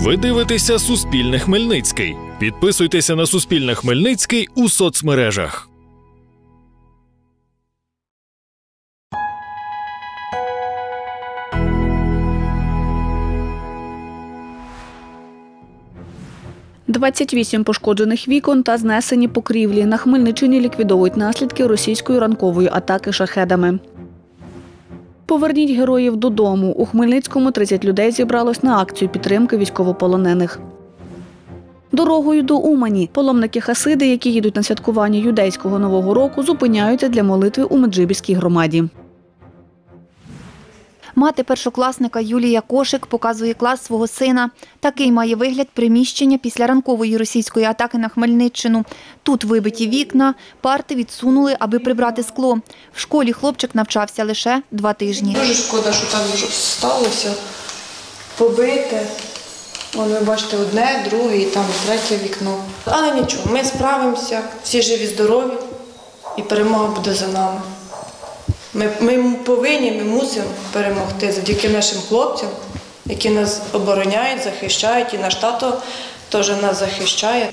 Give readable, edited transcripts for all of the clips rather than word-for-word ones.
Ви дивитеся «Суспільне Хмельницький». Підписуйтеся на «Суспільне Хмельницький» у соцмережах. – 28 пошкоджених вікон та знесені покрівлі. На Хмельниччині ліквідовують наслідки російської ранкової атаки шахедами. Поверніть героїв додому. У Хмельницькому 30 людей зібралось на акцію підтримки військовополонених. Дорогою до Умані. Паломники-хасиди, які їдуть на святкування юдейського Нового року, зупиняються для молитви у Меджибіській громаді. Мати першокласника Юлія Кошик показує клас свого сина. Такий має вигляд приміщення після ранкової російської атаки на Хмельниччину. Тут вибиті вікна, парти відсунули, аби прибрати скло. В школі хлопчик навчався лише 2 тижні. Дуже шкода, що так сталося. Побите. Вон, ви бачите, одне, друге і там третє вікно. Але нічого, ми справимося, всі живі, здорові і перемога буде за нами. Ми повинні, ми мусимо перемогти завдяки нашим хлопцям, які нас обороняють, захищають, і наш тато теж нас захищає.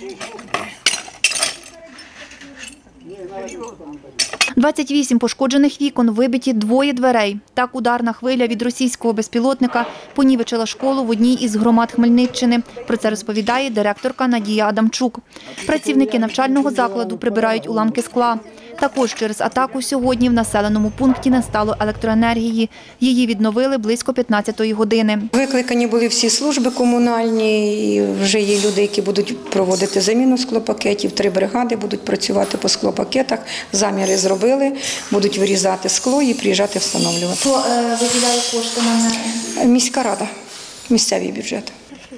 28 пошкоджених вікон, вибиті 2 дверей. Так ударна хвиля від російського безпілотника понівечила школу в одній із громад Хмельниччини. Про це розповідає директорка Надія Адамчук. Працівники навчального закладу прибирають уламки скла. Також через атаку сьогодні в населеному пункті не стало електроенергії. Її відновили близько 15-ї години. Викликані були всі служби комунальні, і вже є люди, які будуть проводити заміну склопакетів. 3 бригади будуть працювати по склопакетах. Заміри зробили, будуть вирізати скло і приїжджати встановлювати. Хто виділяє кошти на це? Міська рада, місцевий бюджет.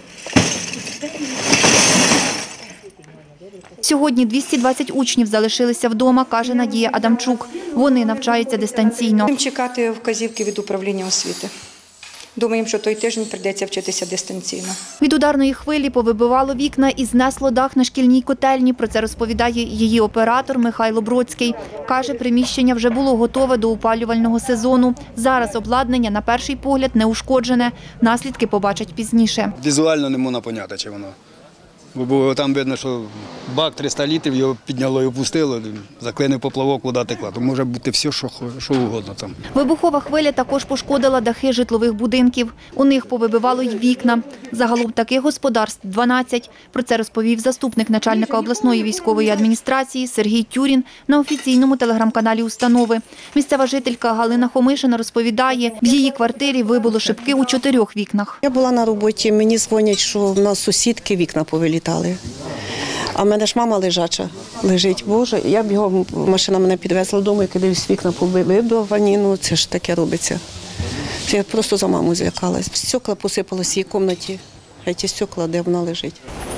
Сьогодні 220 учнів залишилися вдома, каже Надія Адамчук. Вони навчаються дистанційно. Будемо чекати вказівки від управління освіти. Думаємо, що той тиждень прийдеться вчитися дистанційно. Від ударної хвилі повибивало вікна і знесло дах на шкільній котельні. Про це розповідає її оператор Михайло Бродський. Каже, приміщення вже було готове до опалювального сезону. Зараз обладнання, на перший погляд, не ушкоджене. Наслідки побачать пізніше. Візуально не можна зрозуміти, чи воно. Бо там видно, що бак 300 літрів, його підняло і опустило, заклинив поплавок, вода текла. То може бути все, що угодно там. Вибухова хвиля також пошкодила дахи житлових будинків. У них повибивало й вікна. Загалом таких господарств 12. Про це розповів заступник начальника обласної військової адміністрації Сергій Тюрін на офіційному телеграм-каналі установи. Місцева жителька Галина Хомишина розповідає, в її квартирі вибило шибки у 4 вікнах. Я була на роботі, мені дзвонять, що в нас сусідки вікна повилітали. А в мене ж мама лежача лежить. Боже, я б його, машина мене підвезла додому, і кудись вікна повибивані, ну це ж таке робиться. Я просто за маму злякалась. Стекла посипалися в її кімнаті, а ті стекла, де вона лежить.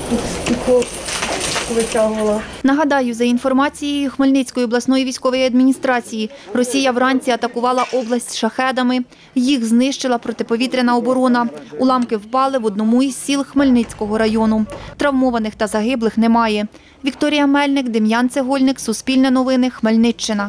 Нагадаю, за інформацією Хмельницької обласної військової адміністрації, Росія вранці атакувала область шахедами. Їх знищила протиповітряна оборона. Уламки впали в одному із сіл Хмельницького району. Травмованих та загиблих немає. Вікторія Мельник, Дем'ян Цегольник, Суспільне новини, Хмельниччина.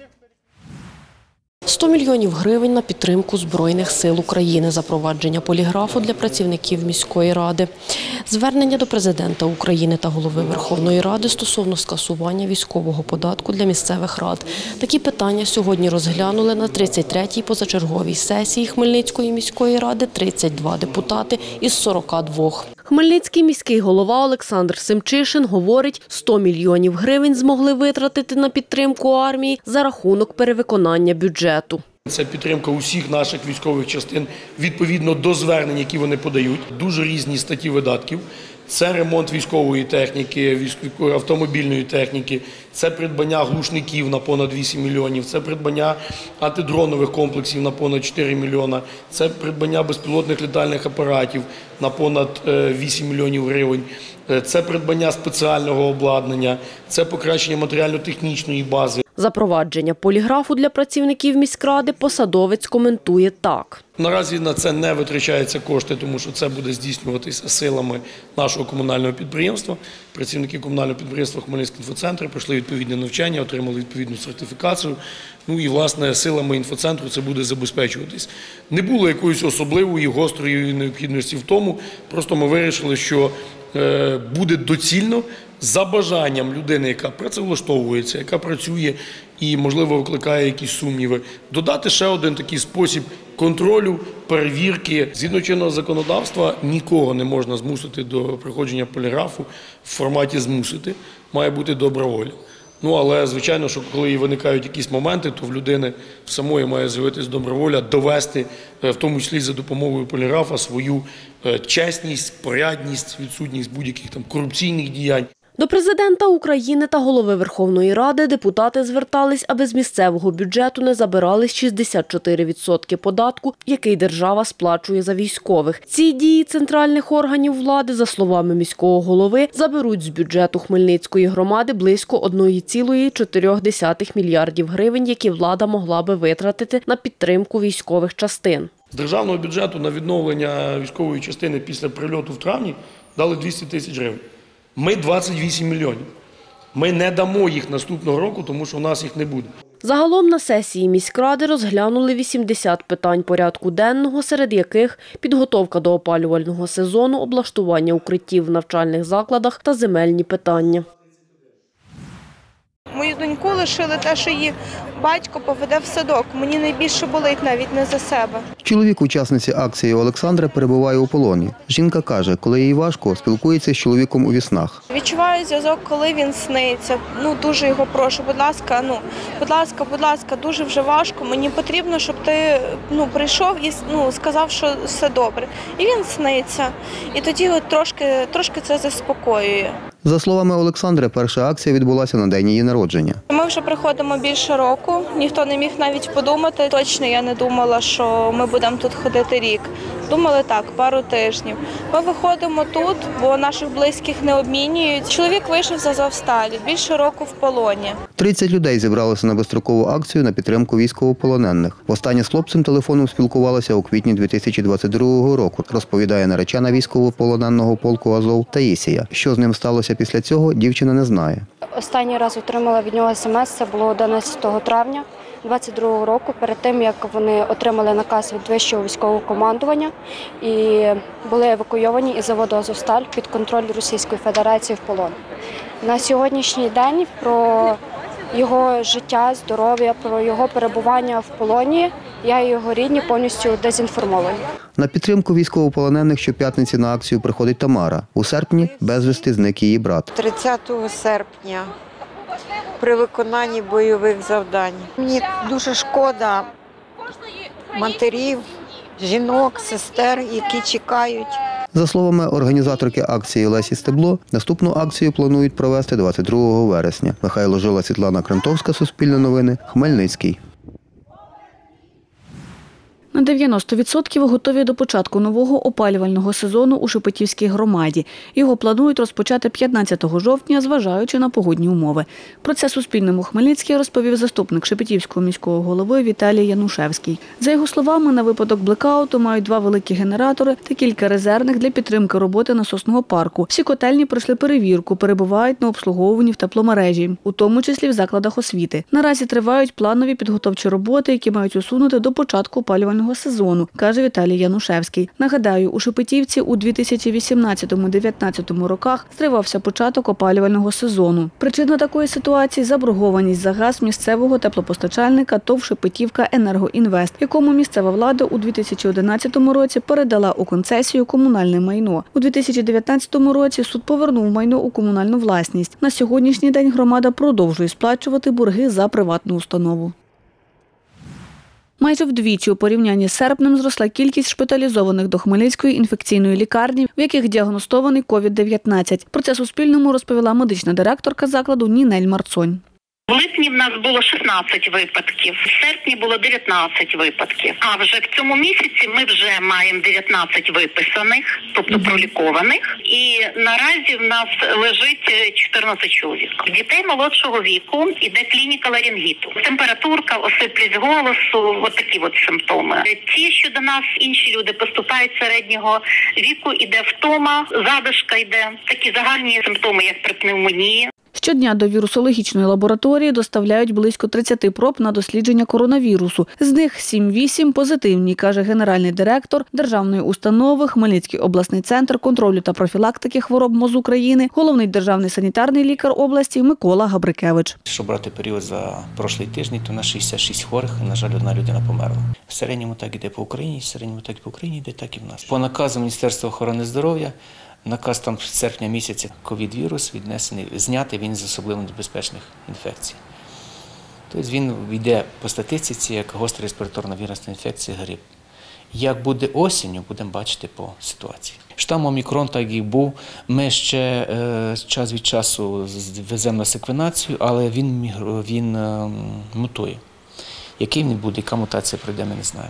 100 мільйонів гривень на підтримку Збройних сил України, запровадження поліграфу для працівників міської ради, звернення до президента України та голови Верховної Ради стосовно скасування військового податку для місцевих рад. Такі питання сьогодні розглянули на 33-й позачерговій сесії Хмельницької міської ради 32 депутати із 42. Хмельницький міський голова Олександр Семчишин говорить, 100 мільйонів гривень змогли витратити на підтримку армії за рахунок перевиконання бюджету. Це підтримка усіх наших військових частин відповідно до звернень, які вони подають. Дуже різні статті видатків. Це ремонт військової техніки, автомобільної техніки, це придбання глушників на понад 8 мільйонів, це придбання антидронових комплексів на понад 4 мільйона, це придбання безпілотних літальних апаратів на понад 8 мільйонів гривень, це придбання спеціального обладнання, це покращення матеріально-технічної бази. Запровадження поліграфу для працівників міськради посадовець коментує так. Наразі на це не витрачаються кошти, тому що це буде здійснюватися силами нашого комунального підприємства. Працівники комунального підприємства Хмельницький інфоцентр пройшли відповідне навчання, отримали відповідну сертифікацію. Ну і, власне, силами інфоцентру це буде забезпечуватись. Не було якоїсь особливої, гострої необхідності в тому, просто ми вирішили, що буде доцільно за бажанням людини, яка працевлаштовується, яка працює і, можливо, викликає якісь сумніви, додати ще один такий спосіб контролю, перевірки. Згідно чинного законодавства, нікого не можна змусити до проходження поліграфу в форматі «змусити», має бути добра воля. Ну, але, звичайно, що коли виникають якісь моменти, то в людини самої має з'явитися добра воля довести, в тому числі за допомогою поліграфа, свою чесність, порядність, відсутність будь-яких там корупційних діянь. До президента України та голови Верховної Ради депутати звертались, аби з місцевого бюджету не забирали 64% податку, який держава сплачує за військових. Ці дії центральних органів влади, за словами міського голови, заберуть з бюджету Хмельницької громади близько 1,4 мільярдів гривень, які влада могла би витратити на підтримку військових частин. З державного бюджету на відновлення військової частини після прильоту в травні дали 200 тисяч гривень. Ми 28 мільйонів. Ми не дамо їх наступного року, тому що в нас їх не буде. Загалом на сесії міськради розглянули 80 питань порядку денного, серед яких підготовка до опалювального сезону, облаштування укриттів в навчальних закладах та земельні питання. Мою доньку лишили те, що її батько поведе в садок. Мені найбільше болить навіть не за себе. Чоловік учасниці акції Олександра перебуває у полоні. Жінка каже, коли їй важко, спілкується з чоловіком у віснах. Відчуваю зв'язок, коли він сниться. Дуже його прошу, будь ласка, дуже вже важко. Мені потрібно, щоб ти прийшов і сказав, що все добре. І він сниться. І тоді трошки це заспокоює. За словами Олександри, перша акція відбулася на день її народження. Ми вже приходимо більше року, ніхто не міг навіть подумати. Точно я не думала, що ми будемо тут ходити рік. Думали так, пару тижнів. Ми виходимо тут, бо наших близьких не обмінюють. Чоловік вийшов з Азовсталі, більше року в полоні. 30 людей зібралися на безстрокову акцію на підтримку військовополонених. Востаннє з хлопцем телефоном спілкувалася у квітні 2022 року, розповідає наречена військовополоненого полку Азов Таїсія. Що з ним сталося після цього, дівчина не знає. Останній раз отримала від нього смс, це було 11 травня 2022 року, перед тим, як вони отримали наказ від вищого військового командування і були евакуйовані із заводу «Азовсталь» під контроль Російської Федерації в полон. На сьогоднішній день про його життя, здоров'я, про його перебування в полоні я і його рідні повністю дезінформовані. На підтримку військовополонених щоп'ятниці на акцію приходить Тамара. У серпні безвісти зник її брат. 30 серпня при виконанні бойових завдань. Мені дуже шкода матерів, жінок, сестер, які чекають. За словами організаторки акції Лесі Стебло, наступну акцію планують провести 22 вересня. Михайло Жила, Світлана Крантовська, Суспільне новини, Хмельницький. На 90% готові до початку нового опалювального сезону у Шепетівській громаді. Його планують розпочати 15 жовтня, зважаючи на погодні умови. Про це Суспільному Хмельницький розповів заступник Шепетівського міського голови Віталій Янушевський. За його словами, на випадок блекауту мають 2 великі генератори та кілька резервних для підтримки роботи насосного парку. Всі котельні пройшли перевірку, перебувають на обслуговуванні в тепломережі, у тому числі в закладах освіти. Наразі тривають планові підготовчі роботи, які мають усунути до початку опалювального сезону, каже Віталій Янушевський. Нагадаю, у Шепетівці у 2018-2019 роках стривався початок опалювального сезону. Причина такої ситуації – заборгованість за газ місцевого теплопостачальника ТОВ «Шепетівка Енергоінвест», якому місцева влада у 2011 році передала у концесію комунальне майно. У 2019 році суд повернув майно у комунальну власність. На сьогоднішній день громада продовжує сплачувати борги за приватну установу. Майже вдвічі у порівнянні з серпнем зросла кількість шпиталізованих до Хмельницької інфекційної лікарні, в яких діагностований COVID-19. Про це Суспільному розповіла медична директорка закладу Нінель Марцонь. В липні в нас було 16 випадків, в серпні було 19 випадків. А вже в цьому місяці ми вже маємо 19 виписаних, тобто пролікованих. І наразі в нас лежить 14 чоловік. Дітей молодшого віку іде клініка ларингіту. Температурка, осиплість голосу, от такі от симптоми. Ті, що до нас інші люди поступають середнього віку, іде втома, задишка йде. Такі загальні симптоми, як при пневмонії. Щодня до вірусологічної лабораторії доставляють близько 30 проб на дослідження коронавірусу. З них 7-8 позитивні, каже генеральний директор державної установи Хмельницький обласний центр контролю та профілактики хвороб МОЗ України, головний державний санітарний лікар області Микола Габрикевич. Якщо брати період за прошлий тиждень, то на 66 хворих, на жаль, одна людина померла. В середньому так іде по Україні, йде так і в нас. По наказу Міністерства охорони здоров'я, наказ там з серпня місяця ковід-вірус віднесений, знятий він з особливо небезпечних інфекцій. Тобто він йде по статистиці як гостра респіраторна вірусна інфекція, грип. Як буде осінню, будемо бачити по ситуації. Штам омікрон, так і був, ми ще час від часу веземо на секвенацію, але він мутує. Який він буде, яка мутація пройде, ми не знаємо.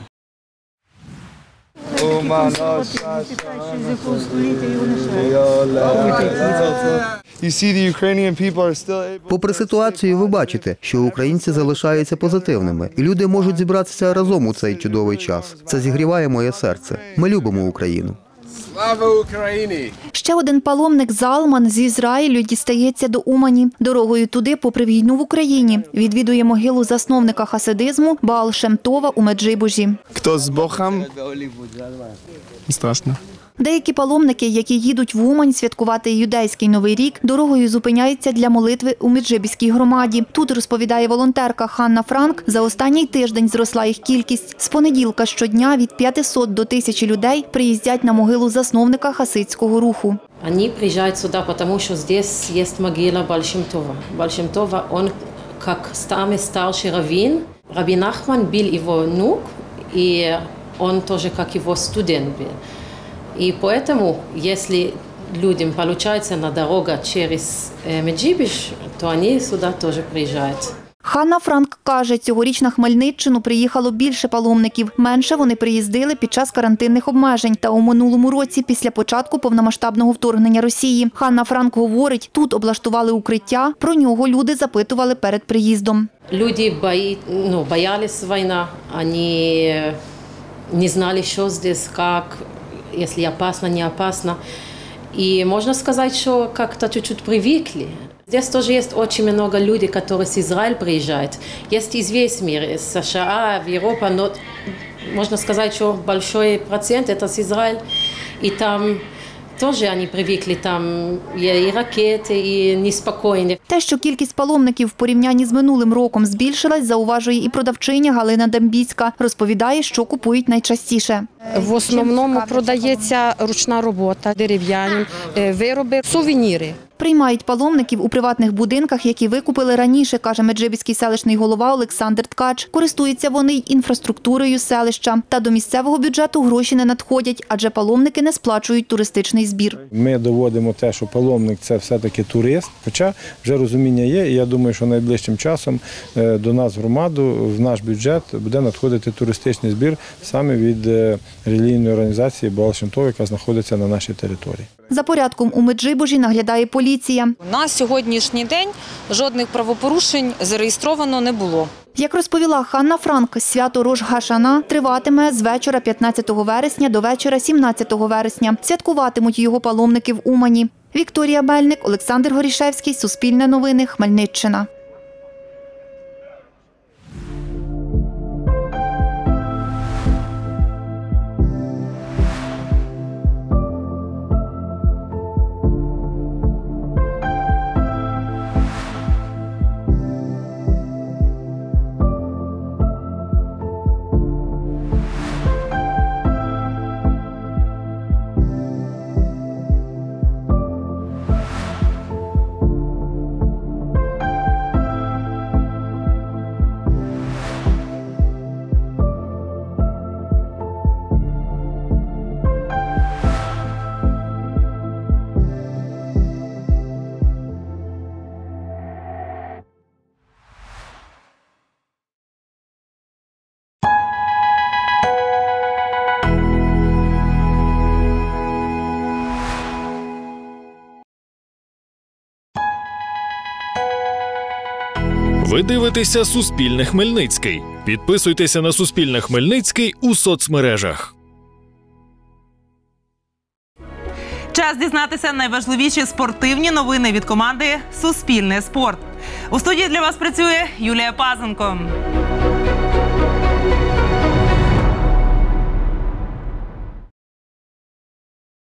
Попри ситуацію, ви бачите, що українці залишаються позитивними, і люди можуть зібратися разом у цей чудовий час. Це зігріває моє серце. Ми любимо Україну. Слава Україні! Ще один паломник Залман з Ізраїлю дістається до Умані. Дорогою туди, попри війну в Україні, відвідує могилу засновника хасидизму Баал Шем Това у Меджибужі. Хто з Богом? Страшно. Деякі паломники, які їдуть в Умань святкувати юдейський Новий рік, дорогою зупиняються для молитви у Меджибіській громаді. Тут, розповідає волонтерка Ханна Франк, за останній тиждень зросла їх кількість. З понеділка щодня від 500 до 1000 людей приїздять на могилу засновника хасидського руху. Вони приїжджають сюди, тому що тут є могила Баал Шем Това. Баал Шем Това, він як старший раввин. Рабби Нахман був його внук, і він теж як його студент був. И поэтому, если людям получается на дорога через Меджибіж, то они сюда тоже приезжают. Ханна Франк каже, цьогоріч на Хмельниччину приїхало більше паломників. Менше вони приїздили під час карантинних обмежень та у минулому році після початку повномасштабного вторгнення Росії. Ханна Франк говорить, тут облаштували укриття, про нього люди запитували перед приїздом. Люди боялись війни, вони не знали, що здесь, як, если опасно, не опасно. И можно сказать, что как-то чуть-чуть привыкли. Здесь тоже есть очень много людей, которые с Израиля приезжают. Есть из весь мир, из США, в Европу, но можно сказать, что большой процент это с Израиля. И там тоже они привыкли, там є і ракети, і неспокійні. Те, що кількість паломників в порівнянні з минулим роком збільшилась, зауважує і продавчиня Галина Дембіцька. Розповідає, що купують найчастіше. В основному продається ручна робота, дерев'яні вироби, сувеніри. Приймають паломників у приватних будинках, які викупили раніше, каже Меджибіський селищний голова Олександр Ткач. Користуються вони й інфраструктурою селища. Та до місцевого бюджету гроші не надходять, адже паломники не сплачують туристичний збір. Ми доводимо те, що паломник – це все-таки турист, хоча вже розуміння є, і я думаю, що найближчим часом до нас в громаду, в наш бюджет буде надходити туристичний збір саме від релігійної організації Баал Шем Това, яка знаходиться на нашій території. За порядком у Меджибужі наглядає поліція. На сьогоднішній день жодних правопорушень зареєстровано не було. Як розповіла Ханна Франк, свято Рош га-Шана триватиме з вечора 15 вересня до вечора 17 вересня. Святкуватимуть його паломники в Умані. Вікторія Бельник, Олександр Горішевський, Суспільне новини, Хмельниччина. Ви дивитеся «Суспільне Хмельницький». Підписуйтеся на «Суспільне Хмельницький» у соцмережах. Час дізнатися найважливіші спортивні новини від команди «Суспільне спорт». У студії для вас працює Юлія Пазенко.